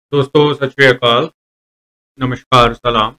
दोस्तों सत श्री अकाल, नमस्कार, सलाम।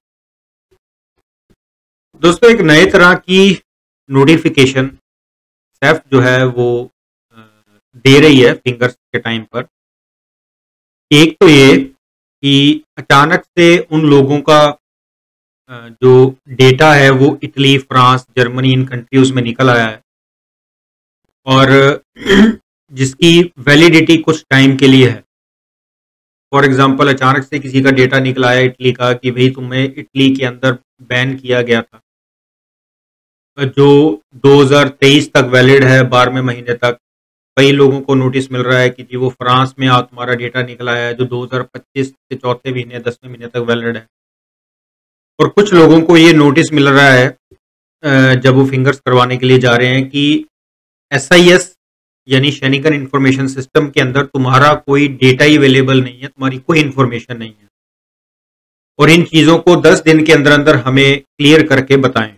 दोस्तों एक नए तरह की नोटिफिकेशन सेफ जो है वो अ, दे रही है फिंगर्स के टाइम पर। एक तो ये कि अचानक से उन लोगों का जो डेटा है वो इटली, फ्रांस, जर्मनी इन कंट्रीज में निकल आया है और जिसकी वैलिडिटी कुछ टाइम के लिए है। फॉर एग्जांपल अचानक से किसी का डेटा निकल आया इटली का कि भाई तुम्हें इटली के अंदर बैन किया गया था, जो 2023 तक वैलिड है, 12वें महीने तक। कई लोगों को नोटिस मिल रहा है कि जी वो फ्रांस में तुम्हारा डेटा निकल आया है जो 2025 के चौथे महीने 10वें महीने तक वैलिड है। और कुछ लोगों को ये नोटिस मिल रहा है जब वो फिंगर्स करवाने के लिए जा रहे हैं कि SIS यानी शेनिगन इंफॉर्मेशन सिस्टम के अंदर तुम्हारा कोई डेटा ही अवेलेबल नहीं है, तुम्हारी कोई इंफॉर्मेशन नहीं है और इन चीज़ों को 10 दिन के अंदर अंदर हमें क्लियर करके बताएं।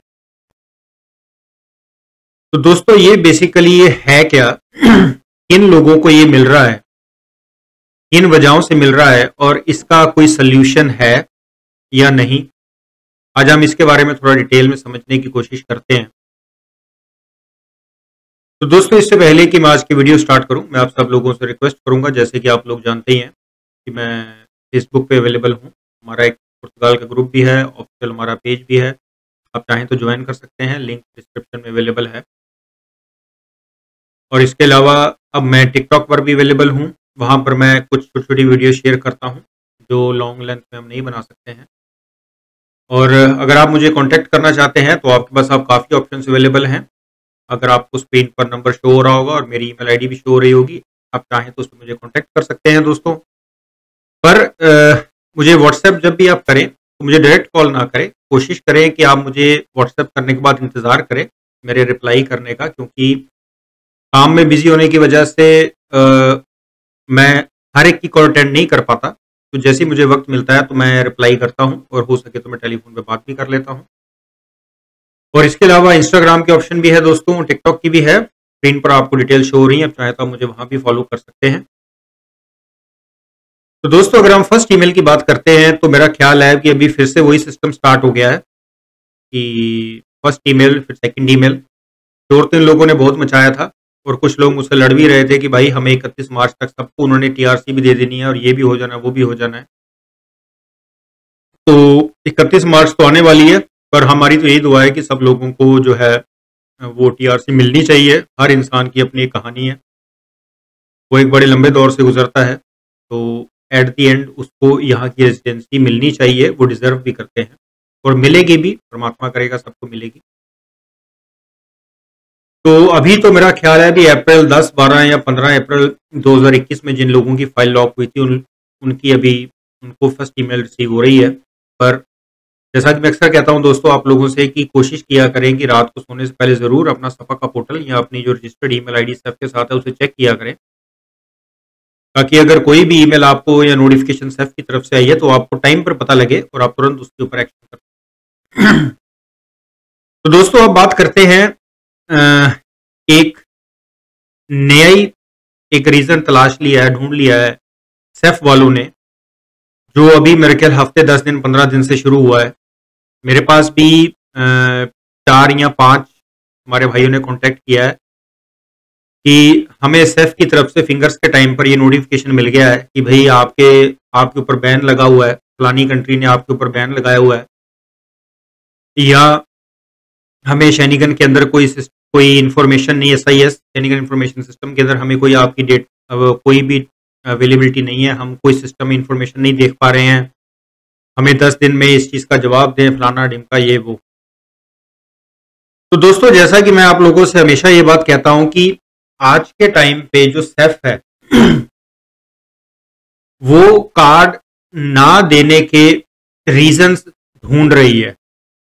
तो दोस्तों ये बेसिकली ये है क्या, किन लोगों को ये मिल रहा है, किन वजहों से मिल रहा है और इसका कोई सल्यूशन है या नहीं, आज हम इसके बारे में थोड़ा डिटेल में समझने की कोशिश करते हैं। तो दोस्तों इससे पहले कि मैं आज की वीडियो स्टार्ट करूं, मैं आप सब लोगों से रिक्वेस्ट करूंगा, जैसे कि आप लोग जानते ही हैं कि मैं फेसबुक पे अवेलेबल हूं। हमारा एक पुर्तगाल का ग्रुप भी है, ऑफिशियल हमारा पेज भी है, आप चाहें तो ज्वाइन कर सकते हैं, लिंक डिस्क्रिप्शन में अवेलेबल है। और इसके अलावा अब मैं टिकटॉक पर भी अवेलेबल हूँ, वहाँ पर मैं कुछ छोटी छोटी वीडियो शेयर करता हूँ जो लॉन्ग लेंथ में हम नहीं बना सकते हैं। और अगर आप मुझे कांटेक्ट करना चाहते हैं तो आपके पास आप काफ़ी ऑप्शंस अवेलेबल हैं। अगर आपको स्क्रीन पर नंबर शो हो रहा होगा और मेरी ईमेल आईडी भी शो हो रही होगी, आप चाहें तो उस पर मुझे कॉन्टेक्ट कर सकते हैं दोस्तों। पर मुझे व्हाट्सएप जब भी आप करें तो मुझे डायरेक्ट कॉल ना करें, कोशिश करें कि आप मुझे व्हाट्सएप करने के बाद इंतज़ार करें मेरे रिप्लाई करने का, क्योंकि काम में बिजी होने की वजह से मैं हर एक की कॉल अटेंड नहीं कर पाता। तो जैसे ही मुझे वक्त मिलता है तो मैं रिप्लाई करता हूँ और हो सके तो मैं टेलीफोन पे बात भी कर लेता हूँ। और इसके अलावा इंस्टाग्राम के ऑप्शन भी है दोस्तों, टिकटॉक की भी है, स्क्रीन पर आपको डिटेल शो हो रही है, आप चाहे तो आप मुझे वहाँ भी फॉलो कर सकते हैं। तो दोस्तों अगर हम फर्स्ट ईमेल की बात करते हैं तो मेरा ख्याल है कि अभी फिर से वही सिस्टम स्टार्ट हो गया है कि फर्स्ट ईमेल फिर सेकंड ईमेल। 2-3 लोगों ने बहुत मचाया था और कुछ लोग मुझसे लड़ भी रहे थे कि भाई हमें 31 मार्च तक सबको उन्होंने TRC भी दे देनी है और ये भी हो जाना है, वो भी हो जाना है। तो 31 मार्च तो आने वाली है, पर हमारी तो यही दुआ है कि सब लोगों को जो है वो TRC मिलनी चाहिए। हर इंसान की अपनी एक कहानी है, वो एक बड़े लंबे दौर से गुजरता है, तो एट दी एंड उसको यहाँ की रेजिडेंसी मिलनी चाहिए, वो डिजर्व भी करते हैं और मिलेगी भी, परमात्मा करेगा सबको मिलेगी। तो अभी तो मेरा ख्याल है भी अप्रैल 10, 12 या 15 अप्रैल 2021 में जिन लोगों की फाइल लॉक हुई थी उनकी अभी उनको फर्स्ट ईमेल रिसीव हो रही है। पर जैसा कि मैं अक्सर कहता हूं दोस्तों आप लोगों से कि कोशिश किया करें कि रात को सोने से पहले ज़रूर अपना सफा का पोर्टल या अपनी जो रजिस्टर्ड ईमेल आईडी सेफ के साथ है उसे चेक किया करें, ताकि अगर कोई भी ईमेल आपको या नोटिफिकेशन सेफ की तरफ से आई है तो आपको टाइम पर पता लगे और आप तुरंत उसके ऊपर एक्शन कर। तो दोस्तों अब बात करते हैं एक नया ही एक रीजन तलाश लिया है, ढूंढ लिया है सेफ वालों ने, जो अभी मेरे ख्याल हफ्ते 10 दिन 15 दिन से शुरू हुआ है। मेरे पास भी 4 या 5 हमारे भाइयों ने कांटेक्ट किया है कि हमें सेफ की तरफ से फिंगर्स के टाइम पर ये नोटिफिकेशन मिल गया है कि भाई आपके ऊपर बैन लगा हुआ है, फलानी कंट्री ने आपके ऊपर बैन लगाया हुआ है, या हमें शेनिगन के अंदर कोई इन्फॉर्मेशन नहीं है, SIS शेनिगन इन्फॉर्मेशन सिस्टम के अंदर हमें कोई आपकी कोई भी अवेलेबिलिटी नहीं है, हम कोई सिस्टम में इंफॉर्मेशन नहीं देख पा रहे हैं, हमें 10 दिन में इस चीज़ का जवाब दें, फलाना ढिमका ये वो। तो दोस्तों जैसा कि मैं आप लोगों से हमेशा ये बात कहता हूं कि आज के टाइम पे जो सेफ है वो कार्ड ना देने के रीजंस ढूंढ रही है।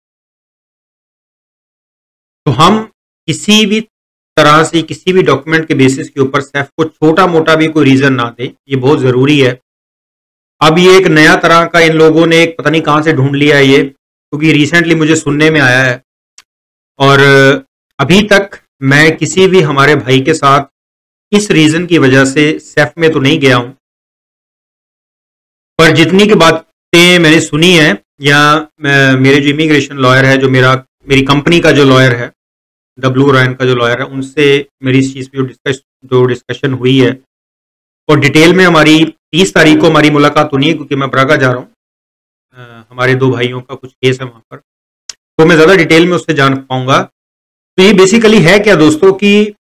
तो हम किसी भी तरह से किसी भी डॉक्यूमेंट के बेसिस के ऊपर सेफ को छोटा मोटा भी कोई रीजन ना दे, ये बहुत जरूरी है। अब ये एक नया तरह का इन लोगों ने एक पता नहीं कहां से ढूंढ लिया है ये, क्योंकि रिसेंटली मुझे सुनने में आया है और अभी तक मैं किसी भी हमारे भाई के साथ इस रीजन की वजह से सेफ में तो नहीं गया हूं, पर जितनी की बातें मैंने सुनी है, या मेरे जो इमिग्रेशन लॉयर है, जो मेरी कंपनी का जो लॉयर है, डब्ल्यू रॉयन का जो लॉयर है, उनसे मेरी इस चीज़ पे जो डिस्कशन हुई है, और डिटेल में हमारी 30 तारीख को हमारी मुलाकात होनी है, क्योंकि मैं ब्रागा जा रहा हूँ। हमारे 2 भाइयों का कुछ केस है वहाँ पर, तो मैं ज़्यादा डिटेल में उससे जान पाऊंगा। तो ये बेसिकली है क्या दोस्तों कि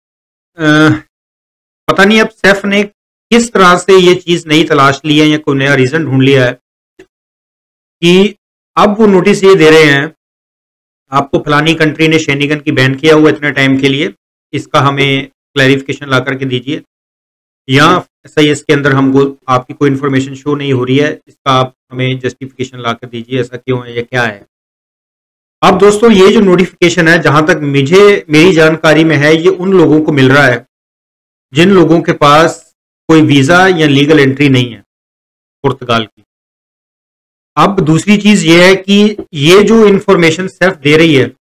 पता नहीं अब सैफ ने किस तरह से ये चीज़ नई तलाश ली है या कोई नया रीज़न ढूंढ लिया है कि अब वो नोटिस ये दे रहे हैं, आपको फलानी कंट्री ने शेनिगन की बैन किया हुआ इतने टाइम के लिए, इसका हमें क्लैरिफिकेशन ला करके दीजिए, या SIS के अंदर हमको आपकी कोई इन्फॉर्मेशन शो नहीं हो रही है, इसका आप हमें जस्टिफिकेशन ला कर दीजिए, ऐसा क्यों है या क्या है। अब दोस्तों ये जो नोटिफिकेशन है, जहां तक मेरी जानकारी में है, ये उन लोगों को मिल रहा है जिन लोगों के पास कोई वीजा या लीगल एंट्री नहीं है पुर्तगाल की। अब दूसरी चीज ये है कि ये जो इंफॉर्मेशन सैफ दे रही है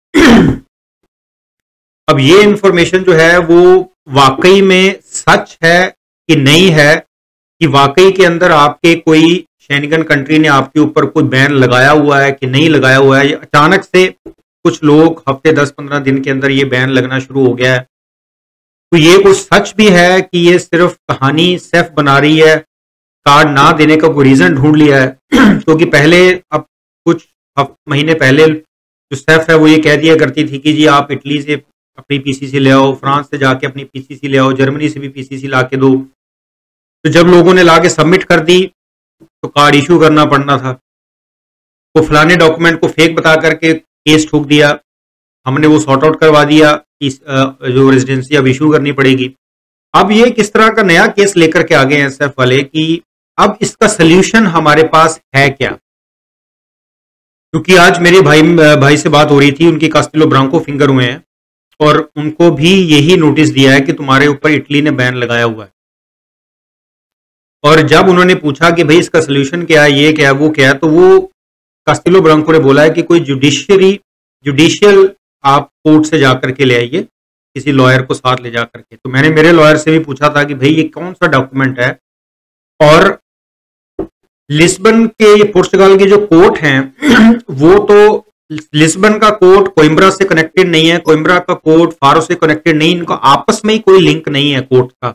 अब ये इंफॉर्मेशन जो है वो वाकई में सच है कि नहीं है, कि वाकई के अंदर आपके कोई शेनिगन कंट्री ने आपके ऊपर कोई बैन लगाया हुआ है कि नहीं लगाया हुआ है, अचानक से कुछ लोग हफ्ते 10-15 दिन के अंदर ये बैन लगना शुरू हो गया है। तो ये कुछ सच भी है कि ये सिर्फ कहानी सैफ बना रही है, कार्ड ना देने का कोई रीजन ढूंढ लिया है क्योंकि पहले, अब कुछ महीने पहले जो सैफ है वो ये कह दिया करती थी कि जी आप इटली से अपनी PCC ले आओ, फ्रांस से जाके अपनी PCC ले आओ, जर्मनी से भी PCC ला के दो। तो जब लोगों ने ला के सबमिट कर दी तो कार्ड इशू करना पड़ना था, तो फलाने डॉक्यूमेंट को फेक बता करके केस ठोक दिया, हमने वो सॉर्ट आउट करवा दिया कि जो रेजिडेंसी अब इशू करनी पड़ेगी। अब ये किस तरह का नया केस लेकर के आ गए हैं सैफ वाले कि अब इसका सोल्यूशन हमारे पास है क्या। क्योंकि आज मेरे भाई से बात हो रही थी, उनकी कास्टिलो ब्रांको फिंगर हुए हैं और उनको भी यही नोटिस दिया है कि तुम्हारे ऊपर इटली ने बैन लगाया हुआ है। और जब उन्होंने पूछा कि भाई इसका सोल्यूशन क्या है, ये क्या है, वो क्या है, तो वो कास्टिलो ब्रांको ने बोला है कि कोई जुडिशियल आप कोर्ट से जाकर के ले आइए, किसी लॉयर को साथ ले जा करके। तो मैंने मेरे लॉयर से भी पूछा था कि भाई ये कौन सा डॉक्यूमेंट है, और लिस्बन के, ये पुर्तगाल के जो कोर्ट हैं वो तो लिस्बन का कोर्ट कोइम्ब्रा से कनेक्टेड नहीं है, कोइम्ब्रा का कोर्ट फारो से कनेक्टेड नहीं, इनका आपस में ही कोई लिंक नहीं है कोर्ट का।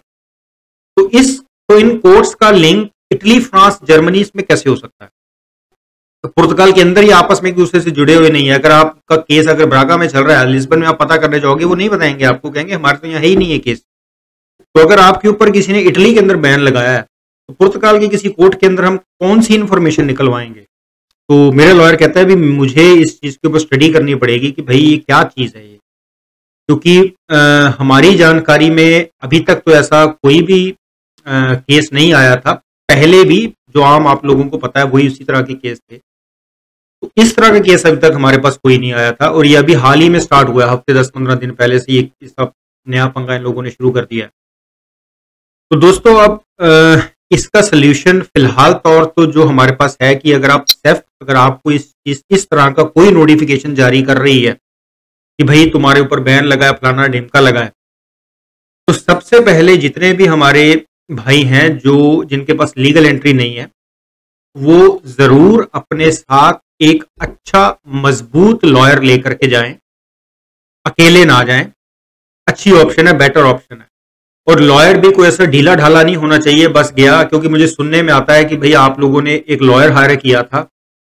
तो इन कोर्ट्स का लिंक इटली, फ्रांस, जर्मनी इसमें कैसे हो सकता है? तो पुर्तगाल के अंदर ही आपस में एक दूसरे से जुड़े हुए नहीं है। अगर आपका केस अगर ब्रागा में चल रहा है, लिस्बन में आप पता करने जाओगे, वो नहीं बताएंगे आपको, कहेंगे हमारे तो यहाँ है ही नहीं है केस। तो अगर आपके ऊपर किसी ने इटली के अंदर बैन लगाया है, तो पुर्तगाल के किसी कोर्ट के अंदर हम कौन सी इंफॉर्मेशन निकलवाएंगे? तो मेरा लॉयर कहता है भी मुझे इस चीज के ऊपर स्टडी करनी पड़ेगी कि भाई ये क्या चीज है ये, क्योंकि हमारी जानकारी में अभी तक तो ऐसा कोई भी केस नहीं आया था। पहले भी जो आम आप लोगों को पता है वही उसी तरह के केस थे, तो इस तरह का केस अभी तक हमारे पास कोई नहीं आया था, और ये अभी हाल ही में स्टार्ट हुआ है, हफ्ते 10-15 दिन पहले से ये सब नया पंगा इन लोगों ने शुरू कर दिया है। तो दोस्तों अब इसका सोल्यूशन फिलहाल तौर तो जो हमारे पास है कि अगर आपको इस तरह का कोई नोटिफिकेशन जारी कर रही है कि भाई तुम्हारे ऊपर बैन लगा है, फलाना ढिमका लगा है, तो सबसे पहले जितने भी हमारे भाई हैं जिनके पास लीगल एंट्री नहीं है, वो जरूर अपने साथ एक अच्छा मजबूत लॉयर लेकर के जाएं, अकेले ना जाएं। अच्छी ऑप्शन है, बेटर ऑप्शन है। और लॉयर भी कोई ऐसा ढीला ढाला नहीं होना चाहिए बस गया, क्योंकि मुझे सुनने में आता है कि भाई आप लोगों ने एक लॉयर हायर किया था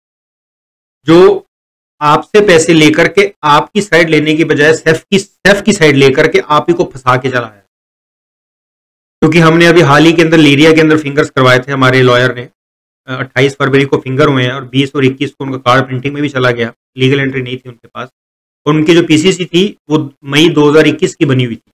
जो आपसे पैसे लेकर के आपकी साइड लेने की बजाय सैफ की साइड लेकर के आप ही को फंसा के चला है। क्योंकि हमने अभी हाल ही के अंदर लीरिया के अंदर फिंगर्स करवाए थे, हमारे लॉयर ने 28 फरवरी को फिंगर हुए हैं, और 20 और 21 को उनका कार्ड प्रिंटिंग में भी चला गया, लीगल एंट्री नहीं थी उनके पास, और उनकी जो PCC थी वो मई 2021 की बनी हुई थी,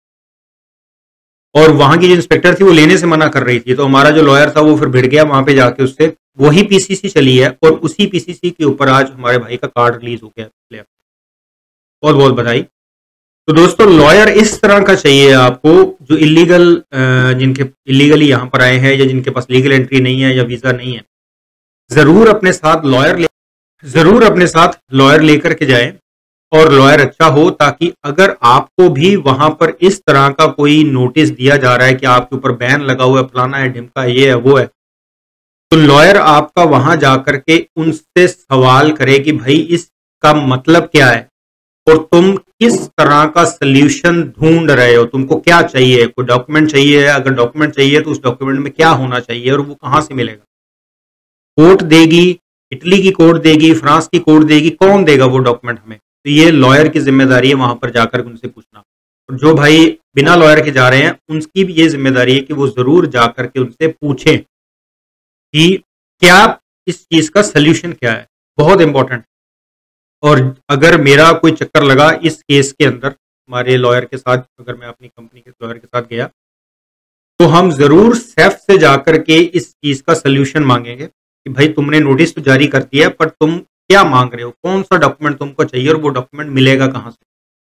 और वहां की जो इंस्पेक्टर थी वो लेने से मना कर रही थी। तो हमारा जो लॉयर था वो फिर भिड़ गया वहां पे जाके, उससे वही PCC चली है, और उसी PCC के ऊपर आज हमारे भाई का कार्ड रिलीज हो गया। बहुत बहुत बधाई। तो दोस्तों लॉयर इस तरह का चाहिए आपको, जो जिनके इलीगली यहाँ पर आए हैं, या जिनके पास लीगल एंट्री नहीं है या वीजा नहीं है, जरूर अपने साथ लॉयर लेकर के जाएं, और लॉयर अच्छा हो, ताकि अगर आपको भी वहां पर इस तरह का कोई नोटिस दिया जा रहा है कि आपके ऊपर बैन लगा हुआ है, फलाना है, ढिमका, ये है, वो है, तो लॉयर आपका वहां जाकर के उनसे सवाल करे कि भाई इसका मतलब क्या है और तुम किस तरह का सोल्यूशन ढूंढ रहे हो, तुमको क्या चाहिए, कोई डॉक्यूमेंट चाहिए, अगर डॉक्यूमेंट चाहिए तो उस डॉक्यूमेंट में क्या होना चाहिए और वो कहां से मिलेगा। कोर्ट देगी, इटली की कोर्ट देगी, फ्रांस की कोर्ट देगी, कौन देगा वो डॉक्यूमेंट हमें। तो ये लॉयर की जिम्मेदारी है वहां पर जाकर उनसे पूछना। और जो भाई बिना लॉयर के जा रहे हैं उनकी भी ये जिम्मेदारी है कि वो जरूर जाकर के उनसे पूछें कि क्या इस चीज का सोल्यूशन क्या है, बहुत इंपॉर्टेंट। और अगर मेरा कोई चक्कर लगा इस केस के अंदर हमारे लॉयर के साथ, अगर मैं अपनी कंपनी के लॉयर के साथ गया तो हम जरूर सेफ से जाकर के इस चीज का सोल्यूशन मांगेंगे कि भाई तुमने नोटिस तो जारी कर दिया पर तुम क्या मांग रहे हो, कौन सा डॉक्यूमेंट तुमको चाहिए और वो डॉक्यूमेंट मिलेगा कहां से।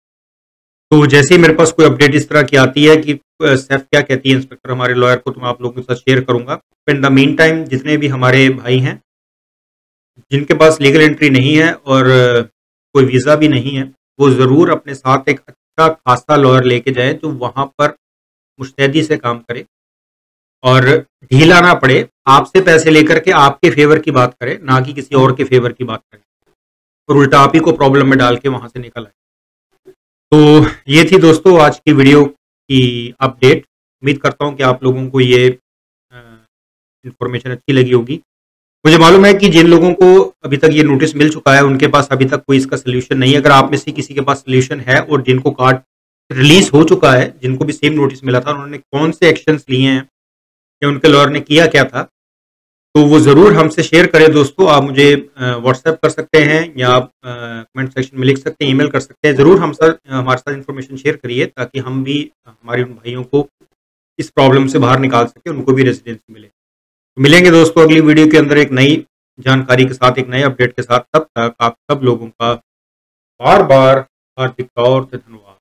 तो जैसे ही मेरे पास कोई अपडेट इस तरह की आती है कि सेफ क्या कहती है इंस्पेक्टर हमारे लॉयर को, तो मैं आप लोगों के साथ शेयर करूंगा। इन द मीन टाइम जितने भी हमारे भाई हैं जिनके पास लीगल एंट्री नहीं है और कोई वीज़ा भी नहीं है, वो ज़रूर अपने साथ एक अच्छा खासा लॉयर लेके जाए जो वहाँ पर मुस्तैदी से काम करे और ढीला ना पड़े, आपसे पैसे लेकर के आपके फेवर की बात करे, ना कि किसी और के फेवर की बात करे और उल्टा आप ही को प्रॉब्लम में डाल के वहाँ से निकल आए। तो ये थी दोस्तों आज की वीडियो की अपडेट। उम्मीद करता हूँ कि आप लोगों को ये इंफॉर्मेशन अच्छी लगी होगी। मुझे मालूम है कि जिन लोगों को अभी तक ये नोटिस मिल चुका है उनके पास अभी तक कोई इसका सोल्यूशन नहीं है। अगर आप में से किसी के पास सोल्यूशन है और जिनको कार्ड रिलीज हो चुका है, जिनको भी सेम नोटिस मिला था, उन्होंने कौन से एक्शंस लिए हैं या उनके लॉयर ने किया क्या था, तो वो ज़रूर हमसे शेयर करें दोस्तों। आप मुझे व्हाट्सएप कर सकते हैं या आप कमेंट सेक्शन में लिख सकते हैं, ईमेल कर सकते हैं। ज़रूर हमारे साथ इन्फॉर्मेशन शेयर करिए ताकि हम भी हमारे उन भाइयों को इस प्रॉब्लम से बाहर निकाल सकें, उनको भी रेजिडेंसी मिले। मिलेंगे दोस्तों अगली वीडियो के अंदर एक नई जानकारी के साथ, एक नए अपडेट के साथ। तब तक आप सब लोगों का बार बार हार्दिक तौर से धन्यवाद।